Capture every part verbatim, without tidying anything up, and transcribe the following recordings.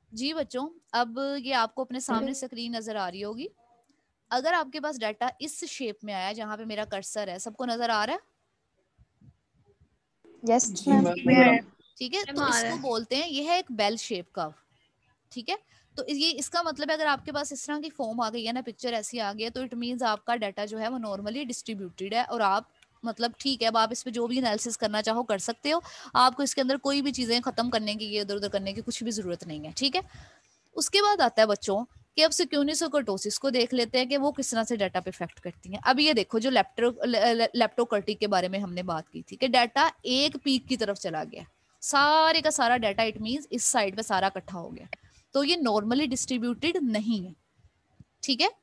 जी बच्चों, अब ये आपको अपने सामने स्क्रीन नजर आ रही होगी। अगर आपके पास डाटा इस शेप में आया जहां पे मेरा कर्सर है, सबको नजर आ रहा है? यस जी मैम। मैम। ठीक है, तो इसको बोलते हैं, ये है एक बेल शेप का। ठीक है, तो ये इसका मतलब है अगर आपके पास इस तरह की फॉर्म आ गई है ना, पिक्चर ऐसी आ गई है, तो इट मींस आपका डाटा जो है वो नॉर्मली डिस्ट्रीब्यूटेड है और आप मतलब ठीक है, अब आप इस पे जो भी एनालिसिस करना चाहो कर सकते हो। आपको इसके अंदर कोई भी चीजें खत्म करने की, ये इधर उधर करने की कुछ भी जरूरत नहीं है। ठीक है, उसके बाद आता है बच्चों कि अब सिक्यूनिस और कर्टोसिस को देख लेते हैं कि वो किस तरह से डाटा पे इफेक्ट करती हैं। अब ये देखो, जो लेप्टो लेप्टोकर्टी के बारे में हमने बात की थी कि डाटा एक पीक की तरफ चला गया, सारे का सारा डाटा, इट मींस इस साइड पे सारा इकट्ठा हो गया, तो ये नॉर्मली डिस्ट्रीब्यूटेड नहीं है। ठीक है,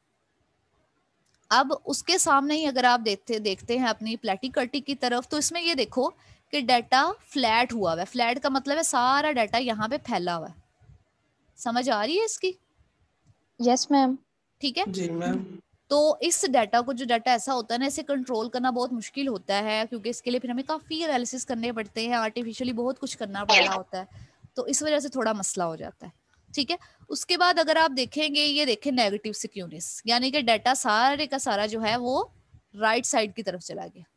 अब उसके सामने ही अगर आप देखते देखते हैं अपनी प्लेटिकर्टी की तरफ, तो इसमें ये देखो कि डाटा फ्लैट हुआ हुआ है। फ्लैट का मतलब है सारा डाटा यहाँ पे फैला हुआ है। समझ आ रही है इसकी? Yes ma'am. ठीक है, जी मैम। तो इस डाटा को, जो डाटा ऐसा होता है ना, इसे कंट्रोल करना बहुत मुश्किल होता है, क्योंकि इसके लिए फिर हमें काफ़ी एनालिसिस करने पड़ते हैं, आर्टिफिशियली बहुत कुछ करना पड़ रहा होता है, तो इस वजह से थोड़ा मसला हो जाता है। ठीक है, उसके बाद अगर आप देखेंगे, ये देखें नेगेटिव सिक्यूनिस, यानी कि डाटा सारे का सारा जो है वो राइट साइड की तरफ चला गया।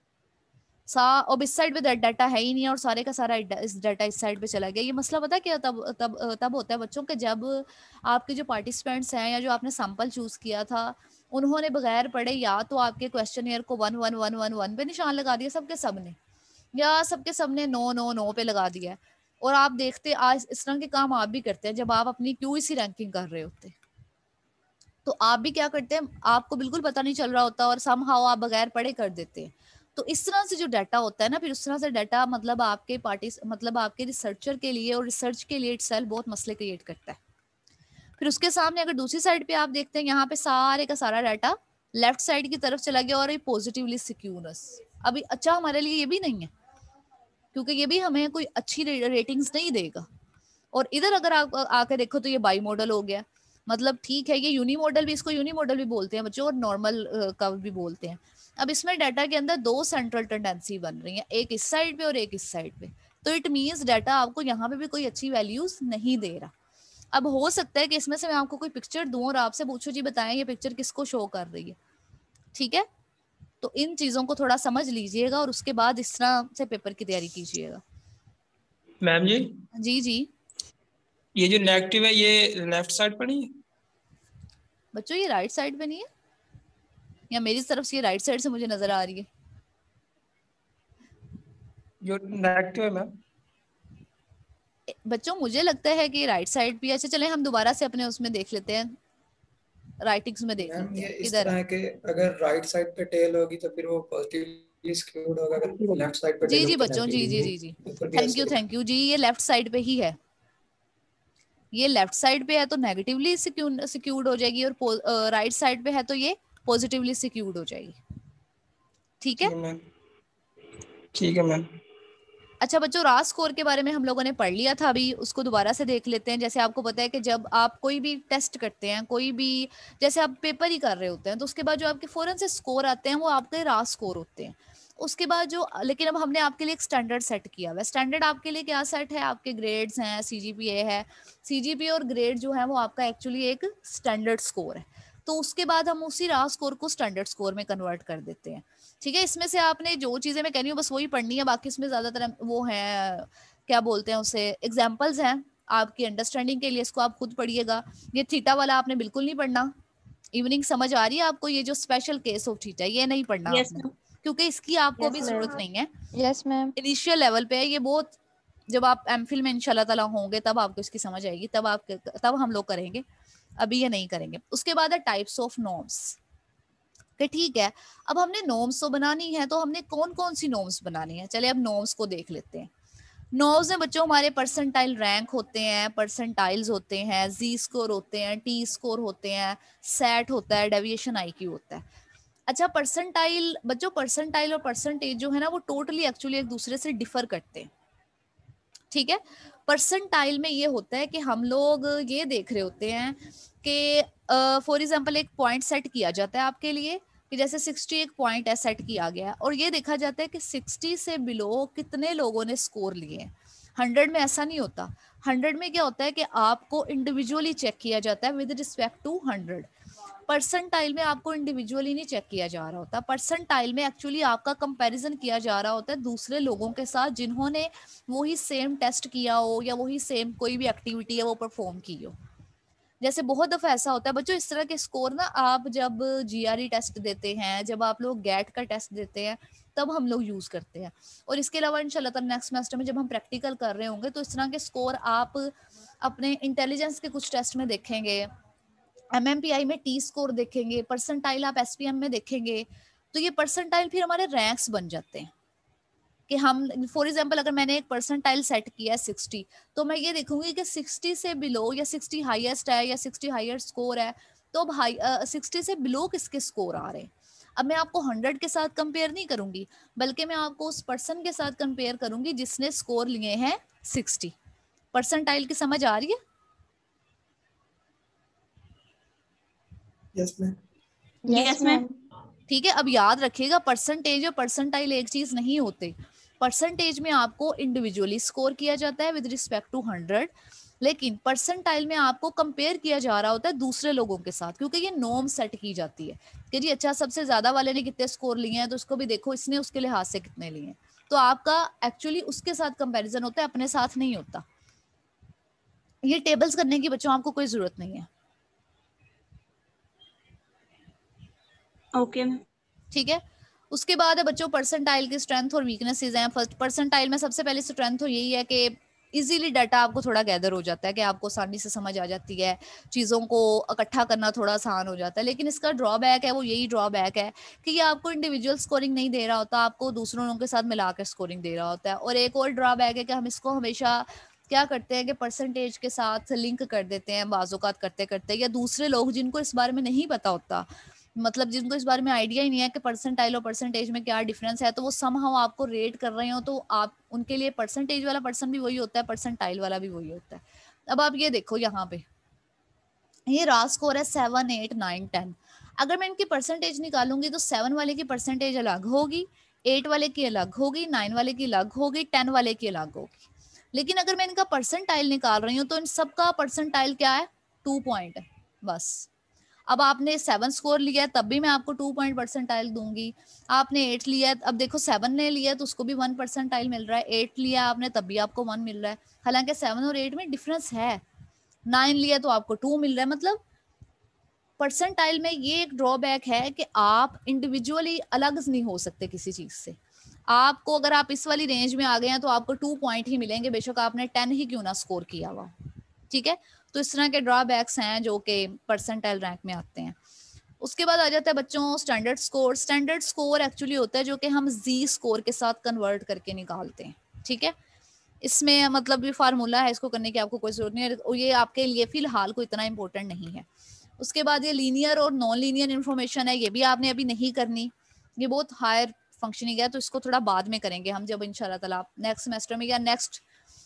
सा अब इस साइड पे डाटा है ही नहीं और सारे का सारा इस डाटा इस साइड पे चला गया। ये मसला पता क्या तब तब तब होता है बच्चों के, जब आपके जो पार्टिसिपेंट्स हैं या जो आपने सैंपल चूज किया था, उन्होंने बगैर पढ़े या तो आपके क्वेश्चनियर को one one one one one पे निशान लगा दिया सबके सब ने, या सबके सब ने नो नो नो पे लगा दिया। और आप देखते आज इस तरह के काम आप भी करते हैं जब आप अपनी क्यूईसी रैंकिंग कर रहे होते हैं, तो आप भी क्या करते हैं, आपको बिल्कुल पता नहीं चल रहा होता और समहाउ आप बगैर पढ़े कर देते हैं। तो इस तरह से जो डाटा होता है ना, फिर उस तरह से डाटा मतलब आपके पार्टी मतलब आपके रिसर्चर के लिए और रिसर्च के लिए इटसेल्फ बहुत मसले क्रिएट करता है। फिर उसके सामने अगर दूसरी साइड पे आप देखते हैं, यहाँ पे सारे का सारा डाटा लेफ्ट साइड की तरफ चला गया और ये पॉजिटिवली सिक्यूरस। अभी अच्छा हमारे लिए ये भी नहीं है, क्योंकि ये भी हमें कोई अच्छी रेटिंग्स नहीं देगा। और इधर अगर आप आके देखो तो ये बाई मॉडल हो गया, मतलब ठीक है, ये यूनी मॉडल भी, इसको यूनी मॉडल भी बोलते हैं बच्चों और नॉर्मल का भी बोलते हैं। अब इसमें डाटा के अंदर दो सेंट्रल टेंडेंसी बन रही है, एक इस साइड पे और एक इस साइड पे, तो इट मींस डाटा आपको यहाँ पे भी कोई अच्छी वैल्यूज नहीं दे रहा। अब हो सकता है कि इसमें से मैं आपको कोई पिक्चर दूं और आपसे पूछूं जी बताएं ये पिक्चर किसको शो कर रही है। ठीक है, तो इन चीजों को थोड़ा समझ लीजिएगा और उसके बाद इस तरह से पेपर की तैयारी कीजिएगा। मैम जी, जी जी ये जो नेगेटिव है ये लेफ्ट साइड पर नहीं है? बच्चों, ये राइट साइड पे नहीं है, या मेरी तरफ से ये राइट साइड से मुझे नजर आ रही है? जो नेगेटिव है मैम। बच्चों मुझे लगता है कि राइट साइड पे। अच्छा चले हम दोबारा से अपने उसमें देख लेते हैं, राइटिंग्स में देख मैम लेते ये हैं इस किधर तरह है। है कि अगर राइट साइड पे टेल होगी तो फिर वो पॉजिटिवली स्क्यूड होगा, अगर लेफ्ट साइड पे जी टेल जी होगी तो बच्चों, जी जी नेगेटिवली जी जी ऊपर की थैंक ऐसे यू होगा। थैंक यू जी, ये लेफ्ट साइड पे ही है, ये लेफ्ट साइड पे है तो नेगेटिवली सिक्यूर्ड हो जाएगी, और राइट साइड पे है तो ये पॉजिटिवली सिक्यूर्ड हो जाएगी। ठीक है, ठीक है मैम। ठीक है मैम। अच्छा बच्चों, रास स्कोर के बारे में हम लोगों ने पढ़ लिया था, अभी उसको दोबारा से देख लेते हैं। जैसे आपको पता है कि जब आप कोई भी टेस्ट करते हैं, कोई भी जैसे आप पेपर ही कर रहे होते हैं, तो उसके बाद जो आपके फौरन से स्कोर आते हैं वो आपके रास स्कोर होते हैं। उसके बाद जो, लेकिन अब हमने आपके लिए एक स्टैंडर्ड सेट किया हुआ है। स्टैंडर्ड आपके लिए क्या सेट है, आपके ग्रेड्स हैं, सीजीपीए है। सीजीपीए और ग्रेड जो है वो आपका एक्चुअली एक स्टैंडर्ड स्कोर है, तो उसके बाद हम उसी रास स्कोर को स्टैंडर्ड स्कोर में कन्वर्ट कर देते हैं। ठीक है, इसमें से आपने जो चीजें मैं कह रही हूँ बस वही पढ़नी है, बाकी इसमें ज्यादातर वो है, क्या बोलते हैं उसे, एग्जाम्पल्स हैं आपकी अंडरस्टैंडिंग के लिए, इसको आप खुद पढ़िएगा। ये थीटा वाला आपने बिल्कुल नहीं पढ़ना। इवनिंग समझ आ रही है आपको? ये जो स्पेशल केस ऑफ थीटा, ये नहीं पढ़ना यस आपने, मैम। क्योंकि इसकी आपको यस अभी मैम। जरूरत नहीं है, यस मैम। इनिशियल लेवल पे है ये। बहुत जब आप एमफिल में इंशाल्लाह ताला होंगे तब आपको इसकी समझ आएगी, तब आप तब हम लोग करेंगे, अभी ये नहीं करेंगे। उसके बाद है टाइप्स ऑफ नॉर्म्स, कि ठीक है अब हमने नॉर्म्स तो बनानी है, तो हमने कौन कौन सी नॉर्म्स बनानी है, चले अब नॉर्म्स को देख लेते हैं। नॉर्म्स में बच्चों हमारे परसेंटाइल रैंक होते हैं, परसेंटाइल्स होते हैं, जी स्कोर होते हैं, टी स्कोर होते हैं, सेट होता है, डेविएशन आईक्यू होता है। अच्छा परसेंटाइल बच्चों, परसेंटाइल और परसेंटेज जो है ना वो टोटली एक्चुअली एक दूसरे से डिफर करते हैं। ठीक है, परसेंटाइल में ये होता है कि हम लोग ये देख रहे होते हैं कि फॉर एग्जांपल एक पॉइंट सेट किया जाता है आपके लिए, कि जैसे सिक्सटी एक पॉइंट है सेट किया गया है, और ये देखा जाता है कि सिक्सटी से बिलो कितने लोगों ने स्कोर लिए हैं। हंड्रेड में ऐसा नहीं होता, हंड्रेड में क्या होता है कि आपको इंडिविजुअली चेक किया जाता है with respect to hundred. Percentile में आपको इंडिविजुअली नहीं चेक किया जा रहा होता। परसेंटाइल में एक्चुअली आपका कंपैरिजन किया जा रहा होता है दूसरे लोगों के साथ जिन्होंने वही सेम टेस्ट किया हो या वही सेम कोई भी एक्टिविटी है वो परफॉर्म की हो। जैसे बहुत दफा ऐसा होता है बच्चों, इस तरह के स्कोर ना आप जब जीआरई टेस्ट देते हैं, जब आप लोग गैट का टेस्ट देते हैं, तब हम लोग यूज करते हैं। और इसके अलावा इंशाल्लाह नेक्स्ट सेमेस्टर में जब हम प्रैक्टिकल कर रहे होंगे तो इस तरह के स्कोर आप अपने इंटेलिजेंस के कुछ टेस्ट में देखेंगे, एमएमपीआई में टी स्कोर देखेंगे, परसेंटाइल आप एसपीएम में देखेंगे। तो ये परसेंटाइल फिर हमारे रैंक्स बन जाते हैं कि हम फॉर एग्जांपल अगर मैंने एक परसेंटाइल सेट किया है सिक्सटी, तो मैं ये देखूंगी कि सिक्सटी से बिलो या सिक्सटी हाईएस्ट है या सिक्सटी हायर स्कोर है, तो अब हाई सिक्सटी से बिलो किसके स्कोर आ रहे हैं। अब मैं आपको हंड्रेड के साथ कंपेयर नहीं करूंगी, बल्कि मैं आपको उस पर्सन के साथ कंपेयर करूंगी जिसने स्कोर लिए हैं सिक्सटी। परसेंटाइल की समझ आ रही है? Yes ma'am. Yes ma'am. ठीक है, अब याद रखिएगा परसेंटेज और परसेंटाइल एक चीज नहीं होते। परसेंटेज में आपको इंडिविजुअली स्कोर किया जाता है विद रिस्पेक्ट टू हंड्रेड, लेकिन परसेंटाइल में आपको कंपेयर किया जा रहा होता है दूसरे लोगों के साथ, क्योंकि ये नॉर्म सेट की जाती है कि जी अच्छा सबसे ज्यादा वाले ने कितने स्कोर लिए हैं तो उसको भी देखो इसने उसके लिहाज से कितने लिए हैं। तो आपका एक्चुअली उसके साथ कंपैरिजन होता है, अपने साथ नहीं होता। ये टेबल्स करने की बच्चों आपको कोई जरूरत नहीं है। ओके। ठीक है, उसके बाद है बच्चों परसेंटाइल की स्ट्रेंथ और वीकनेसेस हैं। फर्स्ट परसेंटाइल में सबसे पहले स्ट्रेंथ तो यही है कि इजीली डाटा आपको थोड़ा गैदर हो जाता है, कि आपको आसानी से समझ आ जाती है, चीज़ों को इकट्ठा करना थोड़ा आसान हो जाता है। लेकिन इसका ड्रॉबैक है वो यही ड्रॉबैक है कि ये आपको इंडिविजुअल स्कोरिंग नहीं दे रहा होता, आपको दूसरों लोगों के साथ मिलाकर स्कोरिंग दे रहा होता है। और एक और ड्रॉबैक है कि हम इसको हमेशा क्या करते हैं कि परसेंटेज के साथ लिंक कर देते हैं बाज़ोकात करते करते, या दूसरे लोग जिनको इस बारे में नहीं पता होता, मतलब जिनको इस बारे में आइडिया ही नहीं है कि परसेंटाइल और परसेंटेज में क्या डिफरेंस है, तो वो समहाउ आपको रेट कर रहे हो, तो आप उनके लिए परसेंटेज वाला पर्सन भी वही होता है, परसेंटाइल वाला भी वही होता है। अब आप ये देखो यहाँ पे ये रा स्कोर है सेवन एट नाइन टेन। अगर मैं इनकी परसेंटेज निकालूंगी तो सेवन वाले की परसेंटेज अलग होगी, एट वाले की अलग होगी, नाइन वाले की अलग होगी, टेन वाले की अलग होगी। लेकिन अगर मैं इनका परसेंटाइल निकाल रही हूँ तो इन सबका परसेंटाइल क्या है, टू पॉइंट है बस। अब आपने सेवन स्कोर लिया है तब भी मैं आपको टू पॉइंट परसेंटाइल दूंगी, आपने एट लिया है, अब देखो सेवन ने लिया है तो उसको भी वन परसेंटाइल मिल रहा है, एट लिया आपने तब भी आपको वन मिल रहा है, हालांकि सेवन और एट में डिफरेंस है, नाइन लिया तो आपको टू मिल रहा है। मतलब परसेंटाइल में ये एक ड्रॉबैक है कि आप इंडिविजुअली अलग नहीं हो सकते किसी चीज से। आपको अगर आप इस वाली रेंज में आ गए हैं तो आपको टू पॉइंट ही मिलेंगे, बेशक आपने टेन ही क्यों ना स्कोर किया हुआ। ठीक है, तो इस तरह के ड्रॉबैक्स हैं जो कि परसेंटाइल रैंक में आते हैं। उसके बाद आ जाता है बच्चों standard score. Standard score actually होता है जो कि हम जी स्कोर के साथ कन्वर्ट करके निकालते हैं। ठीक है, इसमें मतलब ये फार्मूला है, इसको करने की आपको कोई जरूरत नहीं है, ये आपके लिए फिलहाल को इतना इंपॉर्टेंट नहीं है। उसके बाद ये लीनियर और नॉन लीनियर इन्फॉर्मेशन है, ये भी आपने अभी नहीं करनी, ये बहुत हायर फंक्शनिंग है, तो इसको थोड़ा बाद में करेंगे हम, जब इंशाल्लाह ताला नेक्स्ट सेमेस्टर में या नेक्स्ट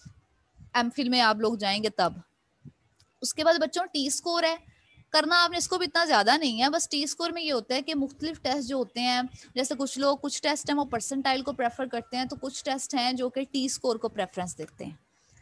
एमफिल में आप लोग जाएंगे तब। उसके बाद बच्चों टी स्कोर है, करना आपने इसको भी इतना ज्यादा नहीं है, बस टी स्कोर में ये होता है कि मुख्तलिफ टेस्ट जो होते हैं, जैसे कुछ लोग कुछ टेस्ट हैं वो परसेंटाइल को प्रेफर करते हैं, तो कुछ टेस्ट हैं जो कि टी स्कोर को प्रेफरेंस देते हैं,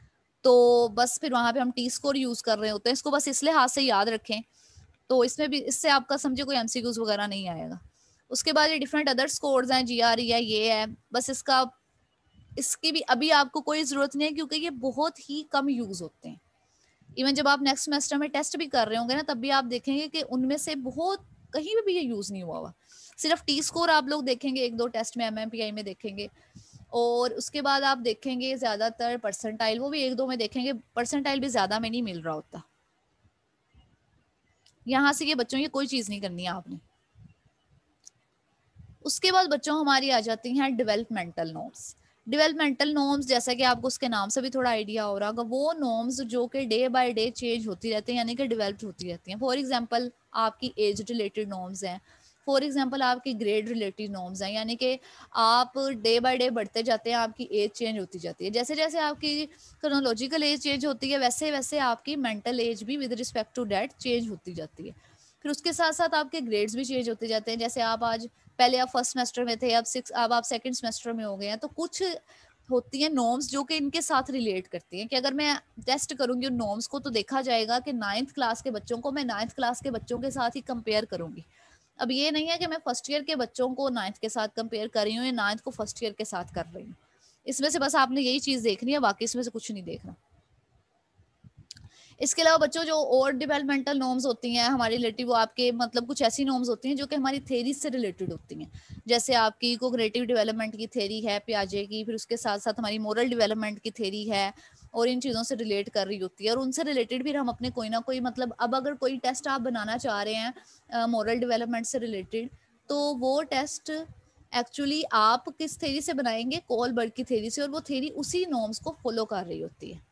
तो बस फिर वहां पे हम टी स्कोर यूज कर रहे होते हैं। इसको बस इसलिए हाथ से याद रखें, तो इसमें भी इससे आपका समझे कोई एमसीक्यूज वगैरह नहीं आएगा। उसके बाद ये डिफरेंट अदर स्कोर्स हैं, जीआरई है, ये है, बस इसका इसकी भी अभी आपको कोई जरूरत नहीं है क्योंकि ये बहुत ही कम यूज होते हैं। इवन जब आप नेक्स्ट सेमेस्टर में टेस्ट भी कर रहे होंगे ना, तब भी आप देखेंगे कि उनमें से बहुत कहीं भी ये यूज नहीं हुआ हुआ, सिर्फ टी स्कोर आप लोग देखेंगे एक दो टेस्ट में एमएमपीआई में देखेंगे, और उसके बाद आप देखेंगे ज्यादातर परसेंटाइल, वो भी एक दो में देखेंगे, परसेंटाइल भी ज्यादा में नहीं मिल रहा होता। यहाँ से ये बच्चों ये कोई चीज नहीं करनी है आपने। उसके बाद बच्चों हमारी आ जाती हैं डेवलपमेंटल नॉर्म्स। डेवलपमेंटल नॉर्म्स जैसा कि आपको उसके नाम से भी थोड़ा आइडिया हो रहा होगा, वो नॉर्म्स जो कि डे बाय डे चेंज होती रहती हैं, यानी कि डेवलप होती रहती हैं। फॉर एग्जांपल आपकी एज रिलेटेड नॉर्म्स हैं, फॉर एग्जांपल आपकी ग्रेड रिलेटेड नॉर्म्स हैं, यानी कि आप डे बाय डे बढ़ते जाते हैं, आपकी एज चेंज होती जाती है। जैसे जैसे आपकी क्रोनोलॉजिकल एज चेंज होती है वैसे वैसे आपकी मेंटल एज भी with respect to date change होती जाती है। फिर उसके साथ साथ आपके ग्रेड्स भी चेंज होते जाते हैं। जैसे आप आज पहले आप फर्स्ट सेमेस्टर में थे, अब सिक्स अब आप सेकंड सेमेस्टर में हो गए हैं, तो कुछ होती हैं नॉर्म्स जो कि इनके साथ रिलेट करती हैं, कि अगर मैं टेस्ट करूंगी उन नॉर्म्स को तो देखा जाएगा कि नाइन्थ क्लास के बच्चों को मैं नाइन्थ क्लास के बच्चों के साथ ही कंपेयर करूंगी। अब ये नहीं है कि मैं फर्स्ट ईयर के बच्चों को नाइन्थ के साथ कंपेयर कर रही हूँ या नाइन्थ को फर्स्ट ईयर के साथ कर रही हूँ। इसमें से बस आपने यही चीज देखनी है, बाकी इसमें से कुछ नहीं देखना। इसके अलावा बच्चों जो और डेवलपमेंटल नॉर्म्स होती हैं हमारे रिलेटिव, वो आपके मतलब कुछ ऐसी नॉर्म्स होती हैं जो कि हमारी थेरी से रिलेटेड होती हैं। जैसे आपकी कोग्निटिव डेवलपमेंट की थेरी है पियाजे की, फिर उसके साथ साथ हमारी मोरल डेवलपमेंट की थेरी है, और इन चीज़ों से रिलेट कर रही होती है। और उनसे रिलेटेड फिर हम अपने कोई ना कोई मतलब, अब अगर कोई टेस्ट आप बनाना चाह रहे हैं मोरल डेवलपमेंट से रिलेटेड, तो वो टेस्ट एक्चुअली आप किस थेरी से बनाएंगे, कोलबर्ग की थेरी से, और वो थेरी उसी नॉर्म्स को फॉलो कर रही होती है।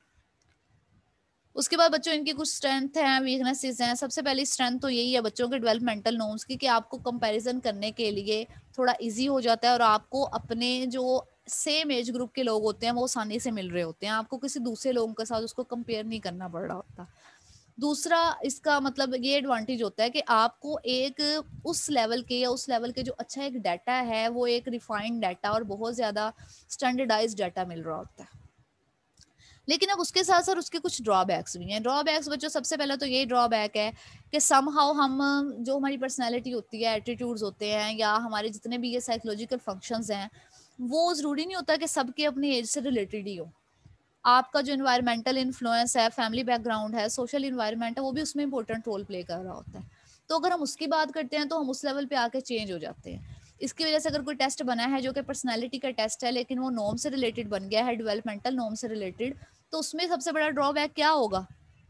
उसके बाद बच्चों इनकी कुछ स्ट्रेंथ हैं, वीकनेसेस हैं। सबसे पहली स्ट्रेंथ तो यही है बच्चों के डेवलपमेंटल नॉर्म्स की, कि आपको कंपैरिजन करने के लिए थोड़ा इजी हो जाता है, और आपको अपने जो सेम एज ग्रुप के लोग होते हैं वो आसानी से मिल रहे होते हैं, आपको किसी दूसरे लोगों के साथ उसको कंपेयर नहीं करना पड़ रहा होता। दूसरा इसका मतलब ये एडवांटेज होता है कि आपको एक उस लेवल के या उस लेवल के जो अच्छा एक डाटा है वो एक रिफाइंड डाटा और बहुत ज़्यादा स्टैंडर्डाइज्ड डाटा मिल रहा होता है। लेकिन अब उसके साथ साथ उसके कुछ ड्रॉबैक्स भी हैं। ड्रॉबैक्स बच्चों सबसे पहले तो ये ड्रॉबैक है कि समहाउ हम जो हमारी पर्सनैलिटी होती है, एटीट्यूड्स होते हैं, या हमारे जितने भी ये साइकोलॉजिकल फंक्शंस हैं, वो ज़रूरी नहीं होता कि सबके अपनी एज से रिलेटेड ही हो। आपका जो इन्वायरमेंटल इन्फ्लुएंस है, फैमिली बैकग्राउंड है, सोशल इन्वायरमेंट है, वो भी उसमें इंपॉर्टेंट रोल प्ले कर रहा होता है। तो अगर हम उसकी बात करते हैं तो हम उस लेवल पे आके चेंज हो जाते हैं। इसकी वजह से अगर कोई टेस्ट बना है जो कि पर्सनैलिटी का टेस्ट है, लेकिन वो नॉर्म से रिलेटेड बन गया है, डेवलपमेंटल नॉर्म से रिलेटेड, तो उसमें सबसे बड़ा ड्रॉबैक क्या होगा?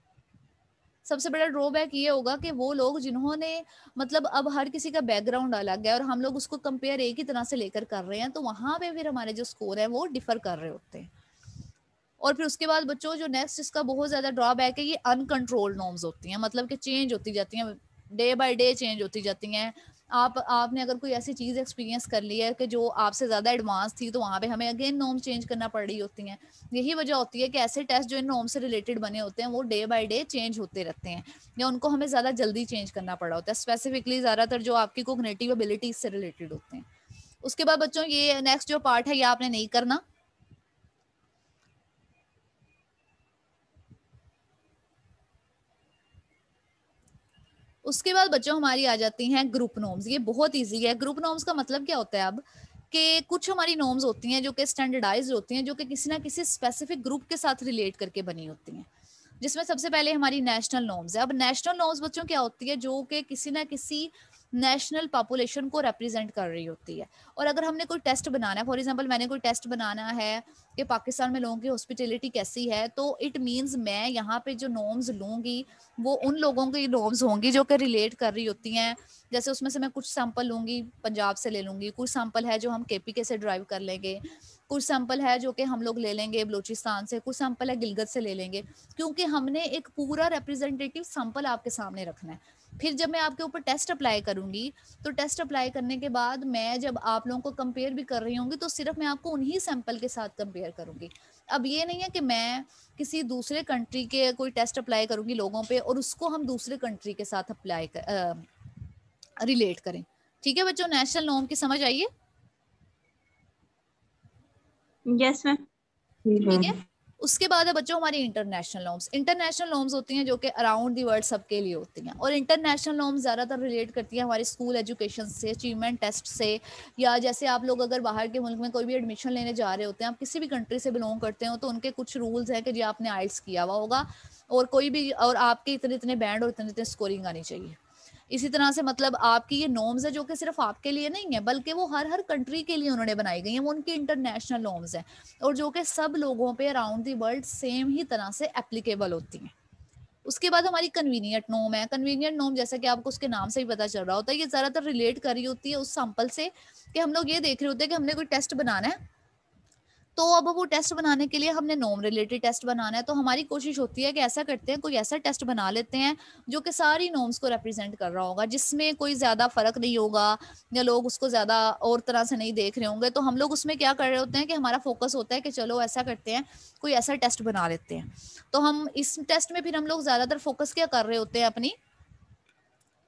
सबसे बड़ा ड्रॉबैक ये होगा कि वो लोग जिन्होंने मतलब, अब हर किसी का बैकग्राउंड अलग है और हम लोग उसको कंपेयर एक ही तरह से लेकर कर रहे हैं, तो वहां पे फिर हमारे जो स्कोर है वो डिफर कर रहे होते हैं। और फिर उसके बाद बच्चों जो नेक्स्ट इसका बहुत ज्यादा ड्रॉबैक है, ये अनकंट्रोल्ड नॉर्म्स होती हैं, मतलब कि चेंज होती जाती हैं, डे बाय डे चेंज होती जाती हैं। आप आपने अगर कोई ऐसी चीज़ एक्सपीरियंस कर ली है कि जो आपसे ज़्यादा एडवांस थी, तो वहाँ पे हमें अगेन नॉर्म चेंज करना पड़ रही होती हैं। यही वजह होती है कि ऐसे टेस्ट जो इन नॉर्म से रिलेटेड बने होते हैं वो डे बाय डे चेंज होते रहते हैं, या उनको हमें ज़्यादा जल्दी चेंज करना पड़ा होता है, स्पेसिफिकली ज़्यादातर जो आपकी कोग्निटिव एबिलिटीज से रिलेटेड होते हैं। उसके बाद बच्चों ये नेक्स्ट जो पार्ट है ये आपने नहीं करना। उसके बाद बच्चों हमारी आ जाती हैं ग्रुप नॉर्म्स। ये बहुत इजी है। ग्रुप नॉर्म्स का मतलब क्या होता है अब, कि कुछ हमारी नॉर्म्स होती हैं जो कि स्टैंडर्डाइज्ड होती हैं, जो कि किसी ना किसी स्पेसिफिक ग्रुप के साथ रिलेट करके बनी होती हैं, जिसमें सबसे पहले हमारी नेशनल नॉर्म्स है। अब नेशनल नॉर्म्स बच्चों क्या होती है, जो कि किसी ना किसी नेशनल पॉपुलेशन को रिप्रेजेंट कर रही होती है। और अगर हमने कोई टेस्ट बनाना है, फॉर एग्जांपल मैंने कोई टेस्ट बनाना है कि पाकिस्तान में लोगों की हॉस्पिटैलिटी कैसी है, तो इट मींस मैं यहाँ पे जो नॉर्म्स लूँगी वो उन लोगों की नॉर्म्स होंगी जो कि रिलेट कर रही होती हैं। जैसे उसमें से मैं कुछ सैंपल लूँगी, पंजाब से ले लूँगी, कुछ सैंपल है जो हम केपीके से ड्राइव कर लेंगे, कुछ सैंपल है जो कि हम लोग ले लेंगे बलूचिस्तान से, कुछ सैंपल है गिलगित से ले लेंगे, क्योंकि हमने एक पूरा रिप्रेजेंटेटिव सैंपल आपके सामने रखना है। फिर जब मैं आपके ऊपर टेस्ट अप्लाई करूंगी, तो टेस्ट अप्लाई करने के बाद मैं जब आप लोगों को कंपेयर भी कर रही होंगी, तो सिर्फ मैं आपको उन्हीं सैंपल के साथ कंपेयर करूंगी। अब ये नहीं है कि मैं किसी दूसरे कंट्री के कोई टेस्ट अप्लाई करूंगी लोगों पे और उसको हम दूसरे कंट्री के साथ अप्लाई कर रिलेट करें। ठीक है बच्चों, नेशनल नॉर्म की समझ आइए? Yes ma'am. ठीक है। उसके बाद है बच्चों हमारी इंटरनेशनल नॉर्म्स। इंटरनेशनल नॉर्म्स होती हैं जो कि अराउंड दी वर्ल्ड सबके लिए होती हैं, और इंटरनेशनल नॉर्म्स ज़्यादातर रिलेट करती हैं हमारे स्कूल एजुकेशन से, अचीवमेंट टेस्ट से, या जैसे आप लोग अगर बाहर के मुल्क में कोई भी एडमिशन लेने जा रहे होते हैं, आप किसी भी कंट्री से बिलोंग करते हो, तो उनके कुछ रूल्स हैं कि जी आपने आइल्स किया हुआ होगा और कोई भी, और आपके इतने इतने बैंड और इतने इतने स्कोरिंग आनी चाहिए। इसी तरह से मतलब आपकी ये नॉर्म्स है जो कि सिर्फ आपके लिए नहीं है, बल्कि वो हर हर कंट्री के लिए उन्होंने बनाई गई हैं, वो उनकी इंटरनेशनल नॉर्म्स हैं, और जो कि सब लोगों पे अराउंड द वर्ल्ड सेम ही तरह से एप्लीकेबल होती हैं। उसके बाद हमारी कन्वीनियंट नॉर्म है। कन्वीनियंट नॉर्म जैसा कि आपको उसके नाम से ही पता चल रहा होता है, ये ज़्यादातर रिलेट कर रही होती है उस सैंपल से, कि हम लोग ये देख रहे होते हैं कि हमने कोई टेस्ट बनाना है, तो अब वो टेस्ट बनाने के लिए हमने नॉर्म रिलेटेड टेस्ट बनाना है, तो हमारी कोशिश होती है कि ऐसा करते हैं, कोई ऐसा टेस्ट बना लेते हैं जो कि सारी नॉर्म्स को रिप्रेजेंट कर रहा होगा, जिसमें कोई ज़्यादा फर्क नहीं होगा या लोग उसको ज़्यादा और तरह से नहीं देख रहे होंगे। तो हम लोग उसमें क्या कर रहे होते हैं कि हमारा फोकस होता है कि चलो ऐसा करते हैं, कोई ऐसा टेस्ट बना लेते हैं। तो हम इस टेस्ट में फिर हम लोग ज़्यादातर फोकस क्या कर रहे होते हैं, अपनी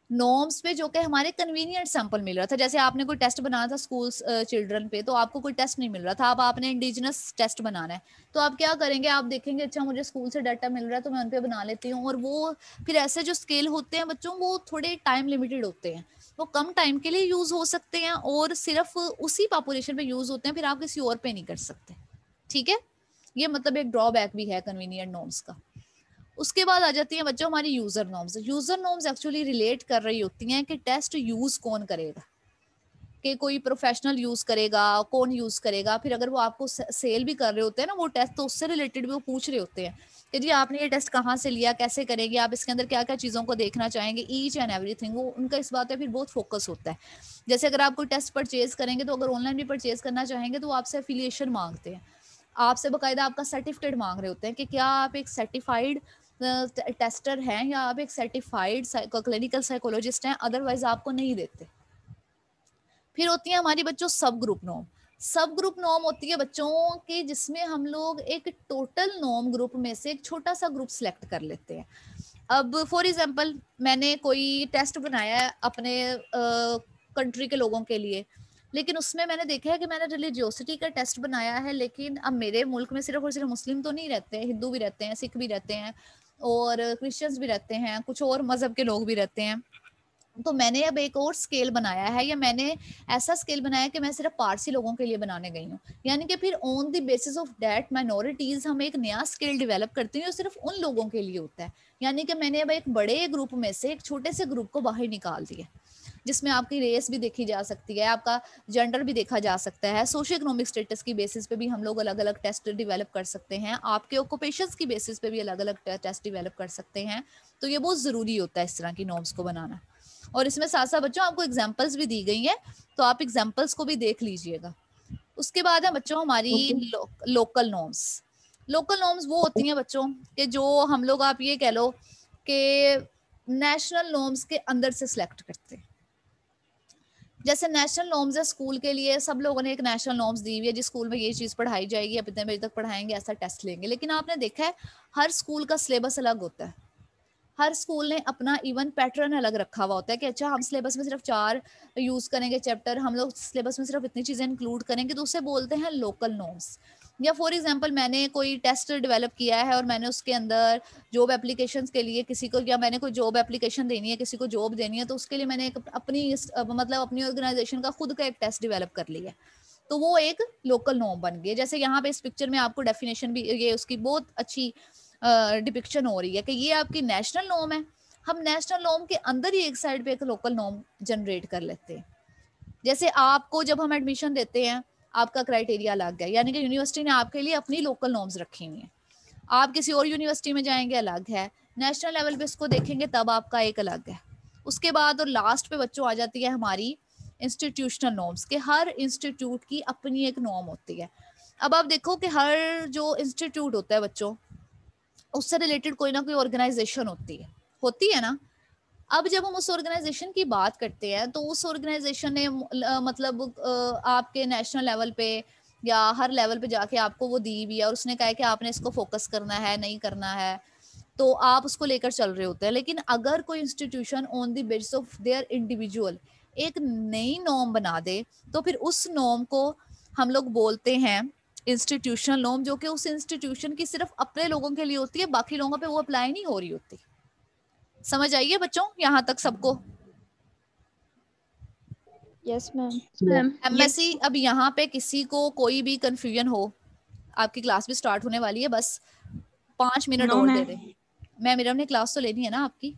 नॉर्म्स पे जो कि हमारे कन्वीनियंट सैंपल मिल रहा था। जैसे आपने कोई टेस्ट बनाया था स्कूल चिल्ड्रन पे, तो आपको कोई टेस्ट नहीं मिल रहा था, अब आपने इंडिजिनस टेस्ट बनाना है, तो आप क्या करेंगे, आप देखेंगे अच्छा मुझे स्कूल से डाटा मिल रहा है तो मैं उन पे बना लेती हूँ। और वो फिर ऐसे जो स्केल होते हैं बच्चों, वो थोड़े टाइम लिमिटेड होते हैं, वो कम टाइम के लिए यूज हो सकते हैं और सिर्फ उसी पॉपुलेशन पे यूज होते हैं, फिर आप किसी और पे नहीं कर सकते। ठीक है, ये मतलब एक ड्रॉबैक भी है कन्वीनियंट नॉर्म्स का। उसके बाद आ जाती है बच्चों हमारी user norms. User norms actually relate कर रही होती हैं कि टेस्ट यूज कौन करेगा, कि कोई प्रोफेशनल यूज करेगा, कौन यूज करेगा। फिर अगर वो आपको सेल भी कर रहे होते हैं ना वो टेस्ट, तो उससे रिलेटेड भी वो पूछ रहे होते हैं कि जी आपने ये टेस्ट कहाँ से लिया, कैसे करेंगे आप, इसके अंदर क्या क्या चीज़ों को देखना चाहेंगे, ईच एंड एवरीथिंग। वो उनका इस बात पे फिर बहुत फोकस होता है। जैसे अगर आप कोई टेस्ट परचेज करेंगे, तो अगर ऑनलाइन भी परचेज करना चाहेंगे तो वो आपसे एफिलिएशन मांगते हैं, आपसे बाकायदा आपका सर्टिफिकेट मांग रहे होते हैं कि क्या आप एक सर्टिफाइड टेस्टर हैं या आप एक सर्टिफाइड क्लिनिकल साइकोलॉजिस्ट हैं, अदरवाइज आपको नहीं देते। फिर होती है हमारी बच्चों subgroup norm. Subgroup norm होती है बच्चों के जिसमें हम लोग एक टोटल नॉर्म ग्रुप में से एक छोटा सा ग्रुप सिलेक्ट कर लेते हैं। अब फॉर एग्जांपल मैंने कोई टेस्ट बनाया है अपने कंट्री के लोगों के लिए, लेकिन उसमें मैंने देखा है कि मैंने रिलीजियोसिटी का टेस्ट बनाया है, लेकिन अब मेरे मुल्क में सिर्फ और सिर्फ मुस्लिम तो नहीं रहते हैं, हिंदू भी रहते हैं, सिख भी रहते हैं और क्रिश्चियंस भी रहते हैं, कुछ और मजहब के लोग भी रहते हैं। तो मैंने अब एक और स्केल बनाया है, या मैंने ऐसा स्केल बनाया कि मैं सिर्फ पारसी लोगों के लिए बनाने गई हूँ। यानी कि फिर on the basis of that minorities हम एक नया स्केल डेवलप करते हैं जो सिर्फ उन लोगों के लिए होता है। यानी कि मैंने अब एक बड़े ग्रुप में से एक छोटे से ग्रुप को बाहर निकाल दिया, जिसमें आपकी रेस भी देखी जा सकती है, आपका जेंडर भी देखा जा सकता है, सोशो इकोनॉमिक स्टेटस की बेसिस पे भी हम लोग अलग अलग टेस्ट डेवलप कर सकते हैं, आपके ऑक्यूपेशंस की बेसिस पे भी अलग अलग टेस्ट डेवलप कर सकते हैं। तो ये बहुत ज़रूरी होता है इस तरह की नॉर्म्स को बनाना। और इसमें साथ साथ बच्चों आपको एग्जाम्पल्स भी दी गई हैं, तो आप एग्जाम्पल्स को भी देख लीजिएगा। उसके बाद है बच्चों हमारी Okay. लो, लोकल नॉर्म्स। लोकल नॉर्म्स वो होती हैं बच्चों कि जो हम लोग आप ये कह लो कि नेशनल नॉर्म्स के अंदर से सिलेक्ट करते हैं। जैसे नेशनल नॉर्म्स है स्कूल के लिए, सब लोगों ने एक नेशनल नॉर्म्स दी हुई है, जिस स्कूल में ये चीज़ पढ़ाई जाएगी, अब इतने बजे तक पढ़ाएंगे, ऐसा टेस्ट लेंगे। लेकिन आपने देखा है हर स्कूल का सिलेबस अलग होता है, हर स्कूल ने अपना इवन पैटर्न अलग रखा हुआ होता है कि अच्छा हम सिलेबस में सिर्फ चार यूज करेंगे चैप्टर, हम लोग सिलेबस में सिर्फ इतनी चीजें इंक्लूड करेंगे, तो उसे बोलते हैं लोकल नॉर्म्स। या फॉर एग्जांपल मैंने कोई टेस्ट डेवलप किया है और मैंने उसके अंदर जॉब एप्लीकेशंस के लिए किसी को, या मैंने कोई जॉब एप्लीकेशन देनी है, किसी को जॉब देनी है, तो उसके लिए मैंने एक अपनी मतलब अपनी ऑर्गेनाइजेशन का खुद का एक टेस्ट डेवलप कर लिया, तो वो एक लोकल नॉर्म बन गई। जैसे यहाँ पे इस पिक्चर में आपको डेफिनेशन भी ये उसकी बहुत अच्छी डिपिक्शन हो रही है कि ये आपकी नेशनल नॉर्म है, हम नेशनल नॉर्म के अंदर ही एक साइड पे एक लोकल नॉर्म जनरेट कर लेते हैं। जैसे आपको जब हम एडमिशन देते हैं आपका क्राइटेरिया अलग है, यानी कि यूनिवर्सिटी ने आपके लिए अपनी लोकल नॉर्म्स रखी हुई हैं, आप किसी और यूनिवर्सिटी में जाएंगे अलग है, नेशनल लेवल पे इसको देखेंगे तब आपका एक अलग है। उसके बाद और लास्ट पे बच्चों आ जाती है हमारी इंस्टीट्यूशनल नॉर्म्स, के हर इंस्टीट्यूट की अपनी एक नॉर्म होती है। अब आप देखो कि हर जो इंस्टीट्यूट होता है बच्चों, उससे रिलेटेड कोई ना कोई ऑर्गेनाइजेशन होती है होती है ना। अब जब हम उस ऑर्गेनाइजेशन की बात करते हैं तो उस ऑर्गेनाइजेशन ने मतलब आपके नेशनल लेवल पे या हर लेवल पे जाके आपको वो दी हुई है और उसने कहा है कि आपने इसको फोकस करना है, नहीं करना है, तो आप उसको लेकर चल रहे होते हैं। लेकिन अगर कोई institution on the basis of their individual एक नई नॉर्म बना दे, तो फिर उस नॉर्म को हम लोग बोलते हैं इंस्टीट्यूशनल नॉर्म, जो कि उस इंस्टीट्यूशन की सिर्फ अपने लोगों के लिए होती है, बाकी लोगों पे वो अप्लाई नहीं हो रही होती। समझ आइए बच्चों यहाँ तक सबको? Yes ma'am. मैम एमएससी अब यहाँ पे किसी को कोई भी कंफ्यूजन हो, आपकी क्लास भी स्टार्ट होने वाली है, बस पांच मिनट No, और दे ma'am. दे। मैं मेरा ने क्लास तो लेनी है ना आपकी?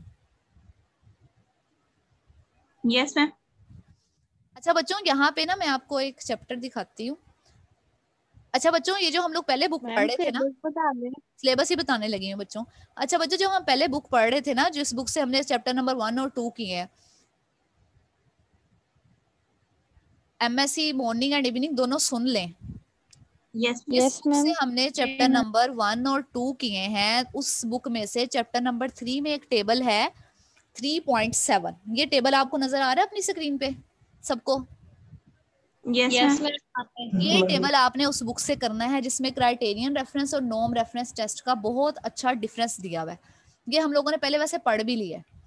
Yes ma'am. अच्छा बच्चों यहाँ पे ना मैं आपको एक चैप्टर दिखाती हूँ। अच्छा बच्चों ये जो हम लोग पहले बुक पढ़ रहे थे ना, सिलेबस ही बताने लगी हूँ बच्चों। अच्छा बच्चों जो हम पहले बुक पढ़ रहे थे ना, जिस बुक से हमने चैप्टर नंबर वन और टू किए हैं, एमएससी मॉर्निंग एंड इवनिंग दोनों सुन लें। Yes yes ma'am. से हमने चैप्टर नंबर वन और टू किए हैं, उस बुक में से चैप्टर नंबर थ्री में एक टेबल है थ्री पॉइंट सेवन। ये टेबल आपको नजर आ रहा है अपनी स्क्रीन पे सबको? Yes ma'am. ये टेबल आपने उस बुक से करना है जिसमें क्राइटेरियन रेफरेंस और नॉर्म रेफरेंस टेस्ट का बहुत अच्छा डिफरेंस दिया हुआ है। ये हम लोगों ने पहले वैसे पढ़ भी लिया है,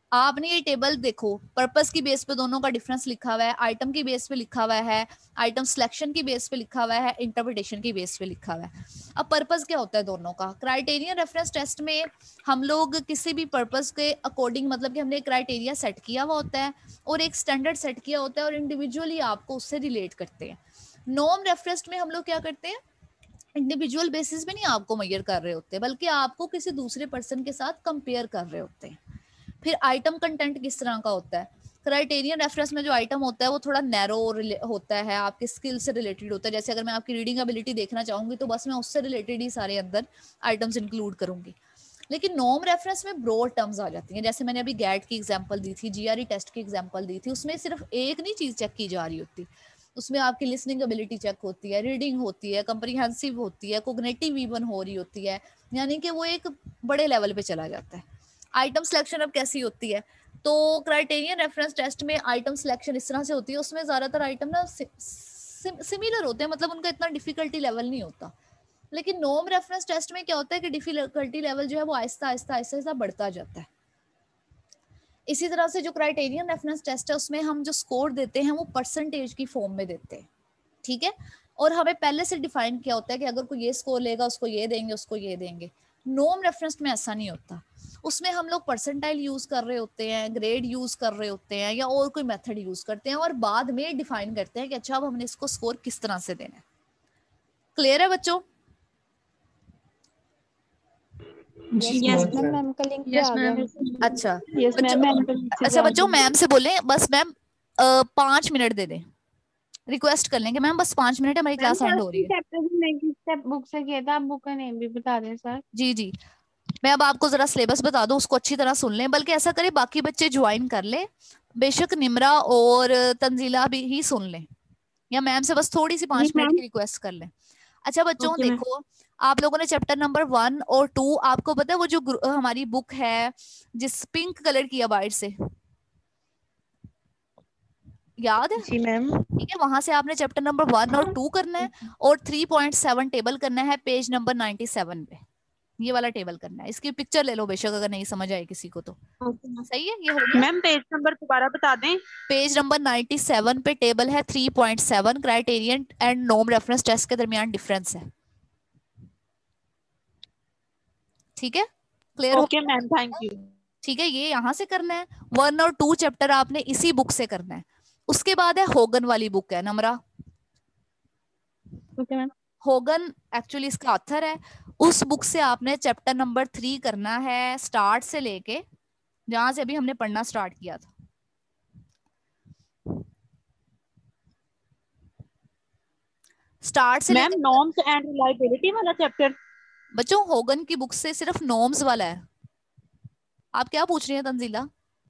आपने ये टेबल देखो, पर्पस की बेस पे दोनों का डिफरेंस लिखा हुआ है, आइटम की बेस पे लिखा हुआ है, आइटम सिलेक्शन की बेस पे लिखा हुआ है, इंटरप्रिटेशन की बेस पे लिखा हुआ है। अब पर्पस क्या होता है दोनों का? क्राइटेरियन रेफरेंस टेस्ट में हम लोग किसी भी पर्पस के अकॉर्डिंग, मतलब कि हमने क्राइटेरिया सेट किया हुआ होता है और एक स्टैंडर्ड सेट किया होता है और इंडिविजुअली आपको उससे रिलेट करते हैं। नॉर्म रेफरेंस में हम लोग क्या करते हैं, इंडिविजुअल बेसिस पे नहीं आपको मेजर कर रहे होते, बल्कि आपको किसी दूसरे पर्सन के साथ कंपेयर कर रहे होते हैं। फिर आइटम कंटेंट किस तरह का होता है? क्राइटेरियन रेफरेंस में जो आइटम होता है वो थोड़ा नैरो होता है, आपके स्किल से रिलेटेड होता है। जैसे अगर मैं आपकी रीडिंग एबिलिटी देखना चाहूंगी तो बस मैं उससे रिलेटेड ही सारे अंदर आइटम्स इंक्लूड करूंगी। लेकिन नॉर्म रेफरेंस में ब्रॉड टर्म्स आ जाती हैं। जैसे मैंने अभी गैट की एग्जांपल दी थी, जीआरई टेस्ट की एग्जांपल दी थी, उसमें सिर्फ एक नहीं चीज चेक की जा रही होती, उसमें आपकी लिसनिंग एबिलिटी चेक होती है, रीडिंग होती है, कंप्रीहेंसिव होती है, कोग्निटिव इवन हो रही होती है, यानी कि वो एक बड़े लेवल पे चला जाता है। आइटम सिलेक्शन अब कैसी होती है? तो क्राइटेरियन रेफरेंस टेस्ट में आइटम सिलेक्शन इस तरह से होती है, उसमें ज्यादातर आइटम ना सिमिलर होते हैं, मतलब उनका इतना डिफिकल्टी लेवल नहीं होता। लेकिन नॉर्म रेफरेंस टेस्ट में क्या होता है कि डिफिकल्टी लेवल जो है वो आहिस्ता आहिस्ता आहिस्ता आहिस्ता बढ़ता जाता है। इसी तरह से जो क्राइटेरियन रेफरेंस टेस्ट है उसमें हम जो स्कोर देते हैं वो परसेंटेज की फॉर्म में देते हैं, ठीक है। और हमें पहले से डिफाइन किया होता है कि अगर कोई ये स्कोर लेगा उसको ये देंगे, उसको ये देंगे। नॉर्म रेफरेंस में ऐसा नहीं होता, उसमें हम लोग परसेंटाइल यूज कर रहे होते हैं, ग्रेड यूज कर रहे होते हैं, या और कोई मेथड यूज करते हैं और बाद में डिफाइन करते हैं कि अच्छा अब हमने इसको स्कोर किस तरह से देना है। क्लियर है बच्चों? Yes, मैम मैम का लिंक पे yes, आ गया। ma'am. अच्छा यस मैम मैम का बच्चों, लिंक से अच्छा आ बच्चों गया। मैम से बोले बस मैम अ, पाँच मिनट दे दें, रिक्वेस्ट कर लेंगे मैम, बस पाँच मिनट है, हमारी क्लास एंड हो रही है। चैप्टर में किस स्टेप बुक से किया था, आप बुक का नेम भी बता दें सर। जी जी, मैं अब आपको जरा सिलेबस बता दूं, उसको अच्छी तरह सुन लें, बल्कि ऐसा करें बाकी बच्चे ज्वाइन कर लें, बेशक निमरा और तंजीला भी ही सुन लें, या मैम से बस थोड़ी सी पांच मिनट की रिक्वेस्ट कर लें। अच्छा बच्चों Okay, ma'am. देखो, आप लोगों ने चैप्टर नंबर वन और टू, आपको पता है वो जो ग्रु- हमारी बुक है जिस पिंक कलर की है बाहर से, याद है? जी मैम। ठीक है, वहां से आपने चैप्टर नंबर वन और टू करना है और थ्री पॉइंट सेवन टेबल करना है पेज नंबर नाइन्टी सेवन पे, ये वाला टेबल करना है। इसकी पिक्चर ले लो बेशक, अगर नहीं समझ आए किसी को तो। Okay, ma'am. सही है, ये हो गया। मैम पेज नंबर दोबारा बता दें। पेज नंबर नाइन्टी सेवन पे टेबल है three point seven, criterion and norm reference test के दरमियान डिफरेंस है, ठीक है, क्लियर हो? Okay ma'am, thank you. ठीक है, ये यहाँ से करना है। वन और टू चैप्टर आपने इसी बुक से करना है। उसके बाद है होगन वाली बुक है Namra, okay ma'am. Hogan actually इसका ऑथर है। उस बुक से आपने चैप्टर नंबर थ्री करना है, स्टार्ट से लेके जहां से अभी हमने पढ़ना स्टार्ट किया था। स्टार्ट से मैम लेके नॉर्म्स एंड रिलायबिलिटी वाला चैप्टर। बच्चों होगन की बुक से सिर्फ नॉर्म्स वाला है। आप क्या पूछ रही हैं तंजीला?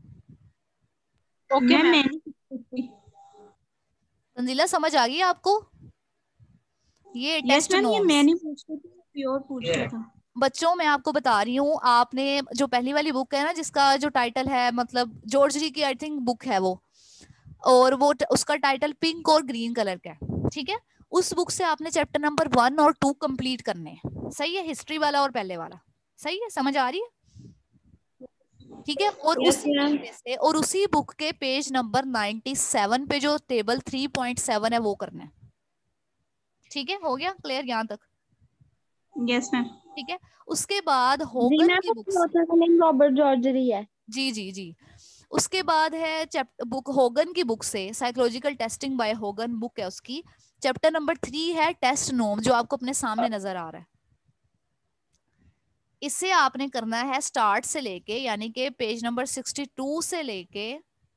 Okay Ma'am, ma'am. मैंने तंजीला समझ आ गई आपको? ये yes, टेस्ट ma'am, ये नॉर्म्स। मैंने पूछा था, प्योर पूछ रहा था। बच्चों मैं आपको बता रही हूँ, आपने जो पहली वाली बुक है ना जिसका जो टाइटल है, मतलब जॉर्ज री की आई थिंक बुक है वो, और वो उसका टाइटल पिंक और ग्रीन कलर का है, ठीक है। उस बुक से आपने चैप्टर नंबर वन और टू कंप्लीट करने हैं, सही है, हिस्ट्री वाला और पहले वाला, सही है, समझ आ रही है? ठीक है, और Yes, उसी ma'am. में से और उसी बुक के पेज नंबर नाइन्टी सेवन पे जो टेबल थ्री पॉइंट सेवन है वो करना है, ठीक है, हो गया क्लियर यहाँ तक? Yes, ma'am. ठीक है, उसके बाद जी होगन मैम, की बुक से, ऑथर का नेम रॉबर्ट जॉर्जरी है। जी जी जी, उसके बाद है चैप्टर बुक होगन की बुक से psychological testing by Hogan book है उसकी, चैप्टर नंबर थ्री है टेस्ट नोम, जो आपको अपने सामने नजर आ रहा है। इसे आपने करना है स्टार्ट से लेके, यानी कि पेज नंबर सिक्सटी टू से लेके,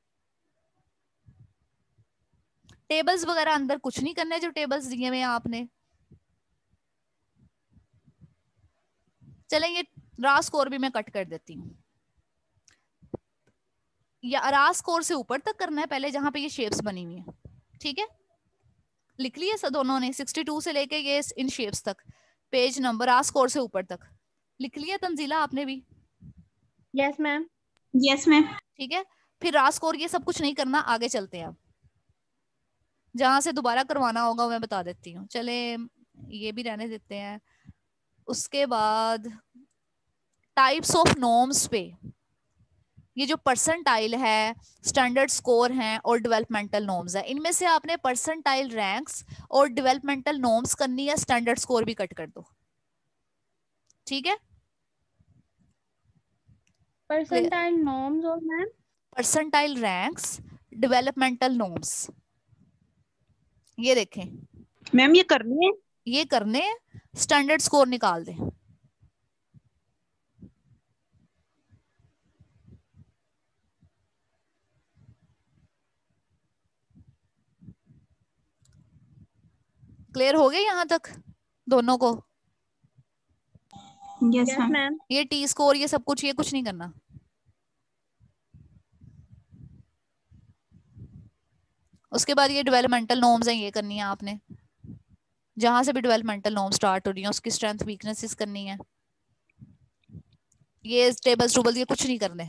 टेबल्स वगैरह अंदर कुछ नहीं करना है जो टेबल्स दिए हुए हैं आपने। चलेंगे, रा स्कोर भी मैं कट कर देती हूँ, या रा स्कोर से ऊपर तक करना है पहले, जहां पे ये शेप्स बनी हुई है, ठीक है, लिख लिए सब दोनों ने, सिक्सटी टू से लेके ये इन शेप्स तक, पेज नंबर रा स्कोर से ऊपर तक लिख लिया तंजीला आपने भी? Yes ma'am. Yes, ma'am. ठीक है, फिर रा स्कोर ये सब कुछ नहीं करना, आगे चलते हैं अब, जहां से दोबारा करवाना होगा मैं बता देती हूँ, चले ये भी रहने देते हैं। उसके बाद टाइप्स ऑफ नॉर्म्स पे, ये जो परसेंटाइल है, स्टैंडर्ड स्कोर है और डेवलपमेंटल नॉर्म्स है, इनमें से आपने परसेंटाइल रैंक्स और डेवलपमेंटल नॉर्म्स करनी है, स्टैंडर्ड स्कोर भी कट कर दो, ठीक है। परसेंटाइल नॉर्म्स और ma'am percentile ranks, developmental norms, ये देखें, मैम ये करनी है। ये करने, स्टैंडर्ड स्कोर निकाल दें। क्लियर हो गया यहाँ तक दोनों को? Yes yes ma'am. मैम। ये टी स्कोर ये सब कुछ, ये कुछ नहीं करना। उसके बाद ये डेवलपमेंटल नॉर्म्स हैं, ये करनी है आपने। जहां से भी डेवलपमेंटल नॉर्म स्टार्ट हो रही है उसकी स्ट्रेंथ वीकनेसेस करनी है। ये टेबल्स टूबल्स ये कुछ नहीं करने।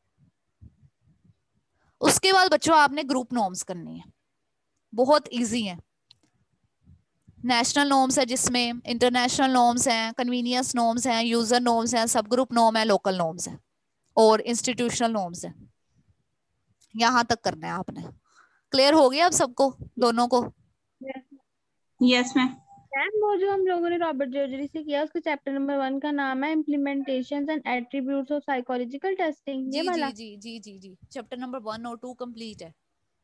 उसके बाद बच्चों आपने ग्रुप नॉर्म्स करनी है, बहुत इजी है। नेशनल नॉर्म्स है जिसमें इंटरनेशनल नॉर्म्स हैं, कन्वीनियंस नॉर्म्स हैं, यूजर नॉर्म्स हैं, सब ग्रुप नॉर्म है, लोकल नॉर्म्स है और इंस्टीट्यूशनल नॉर्म्स है। यहां तक करना है आपने। क्लियर हो गया अब सबको, दोनों को? Yes ma'am. मैम वो जो हम लोगों ने रॉबर्ट जर्जरी से किया उसका चैप्टर नंबर वन का नाम है implementations and attributes of psychological testing, ये जी वाला। जी जी जी जी जी चैप्टर नंबर वन और टू कंप्लीट है,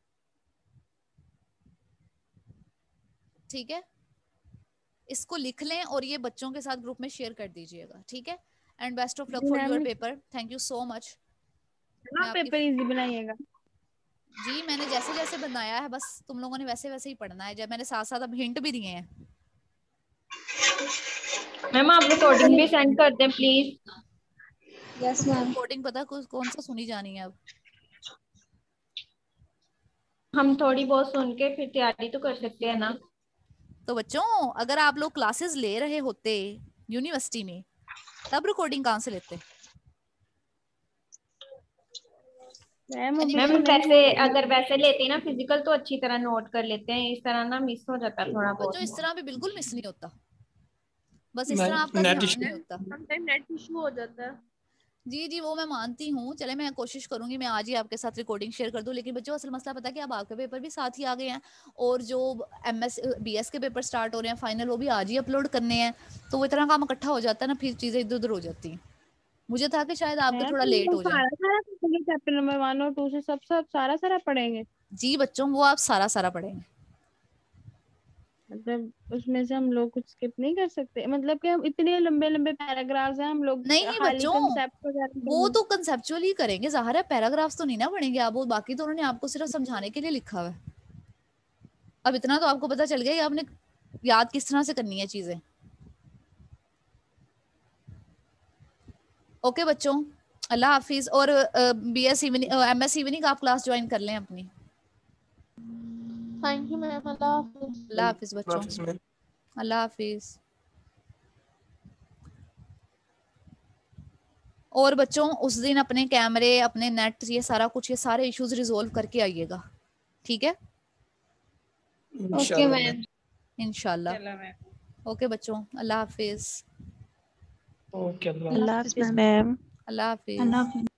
ठीक है। इसको लिख लें और ये बच्चों के साथ ग्रुप में शेयर कर दीजिएगा, ठीक है। एंड बेस्ट ऑफ लक जी for ma'am. Your paper, thank you so much. आप पेपर इजी बनाइएगा। जी मैंने जैसे जैसे बनाया है बस तुम लोगों ने वैसे वैसे ही पढ़ना है, जब मैंने साथ साथ अब हिंट भी दिए हैं। मैम आप रिकॉर्डिंग भी सेंड कर दें प्लीज। Yes ma'am. रिकॉर्डिंग पता है कौन सा सुनी जानी है अब? हम थोड़ी बहुत सुन के फिर तैयारी तो कर सकते हैं ना। तो बच्चों अगर आप लोग क्लासेस ले रहे होते यूनिवर्सिटी में तब रिकॉर्डिंग कहाँ से लेते? मैम मैम वैसे अगर वैसे लेते ना फिजिकल तो अच्छी तरह नोट कर लेते हैं, इस तरह ना मिस हो जाता थोड़ा बहुत। बच्चों इस तरह भी बिल्कुल मिस नहीं होता, बस इस मैं- तरह आपका नेट ध्यान इशू- नहीं होता। समटाइम नेट इशू हो जाता है। जी जी वो मैं मानती हूँ, चले मैं कोशिश करूंगी मैं आज ही आपके साथ रिकॉर्डिंग शेयर कर दूं, लेकिन बच्चों असल मसला पता है कि अब आपके पेपर भी साथ ही आ गए हैं और जो एमएस बीएस के पेपर स्टार्ट हो रहे हैं फाइनल, वो भी आज ही अपलोड करने हैं, तो वो इतना काम इकट्ठा हो जाता है ना, फिर चीजें इधर उधर हो जाती हैं। मुझे था कि शायद आपके थोड़ा लेट हो जाए। सारा सारा पढ़ेंगे चैप्टर नंबर वन और टू से, सब सब सारा सारा पढ़ेंगे। जी बच्चों वो आप सारा सारा पढ़ेंगे, मतलब उसमें से हम लोग कुछ स्किप नहीं कर सकते, मतलब कि हम इतने लंबे लंबे पैराग्राफ्स हैं हम लोग नहीं नहीं खाली बच्चों कंसेप्ट वगैरह वो तो कंसेप्चुअली करेंगे, ज़ाहिर है पैराग्राफ्स तो नहीं ना पढ़ेंगे आप, वो बाकी तो उन्होंने आपको सिर्फ समझाने के लिए लिखा हुआ है। अब इतना तो आपको पता चल गया कि आपने याद किस तरह से करनी है चीजें। ओके बच्चों, अल्लाह हाफिज। और B S evening M S evening आप क्लास ज्वाइन कर लें अपनी। Thank you ma'am. अल्लाह हाफिज। अल्लाह हाफिज बच्चों, ऑफिस में अल्लाह हाफिज। और बच्चों उस दिन अपने कैमरे, अपने नेट, ये सारा कुछ, ये सारे इश्यूज रिजोल्व करके आइएगा, ठीक है। Okay ma'am. इंशाल्लाह। ओके बच्चों, अल्लाह हाफिज। ओके अल्लाह हाफिज मैम। अल्लाह हाफिज। अल्लाह हाफिज।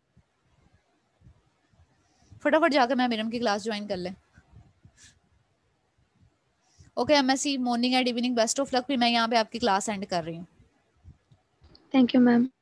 फटाफट जाकर मैं मैडम की क्लास ज्वाइन कर लें। Okay MSc morning and evening, best of luck. भी मैं यहाँ पे आपकी क्लास एंड कर रही हूँ। Thank you ma'am.